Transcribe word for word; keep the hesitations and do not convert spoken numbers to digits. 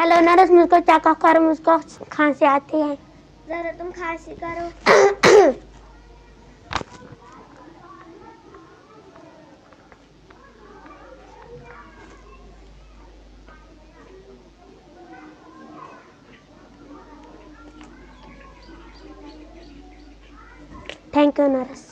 Hello nurse, मुझको चाका करो, मुझको खांसी आती है। जरा तुम खांसी करो। Thank you nurse.